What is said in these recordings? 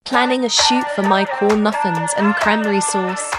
planning a shoot for my corn muffins and cranberry sauce.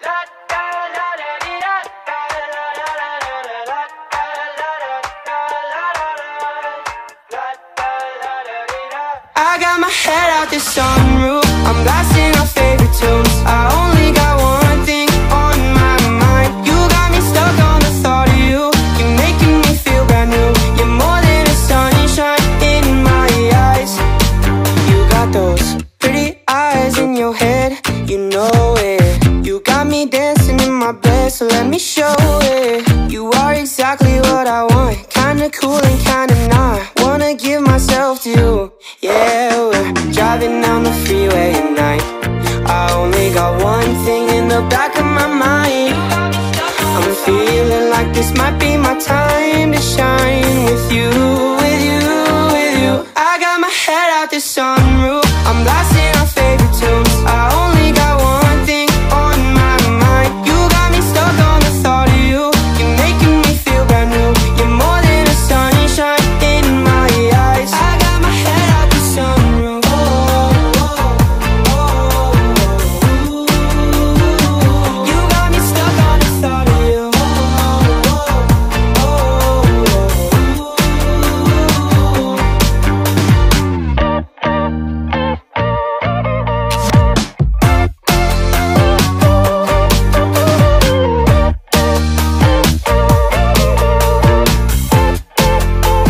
I got my head out the sunroof, I'm blasting our favorite tunes. I only got one thing on my mind. You got me stuck on the thought of you. You're making me feel brand new. You're more than a sunshine in my eyes. You got those pretty eyes in your head, you know it. You got me dancing in my bed, so let me show it. You are exactly what I want, kinda cool and kinda not. Wanna give myself to you. Yeah, we're driving down the freeway at night. I only got one thing in the back of my mind. I'm feeling like this might be my time to shine with you, with you, with you. I got my head out the sunroof, I'm blasting our favorite tunes. I only got one thing on my mind. You got me stuck on the thought of you. You're making me feel brand new. You're more than a sunshine in my eyes. I got my head out the sunroof. You got me stuck on the thought of you.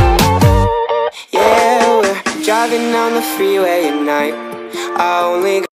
Yeah, we're driving down the freeway at night. I only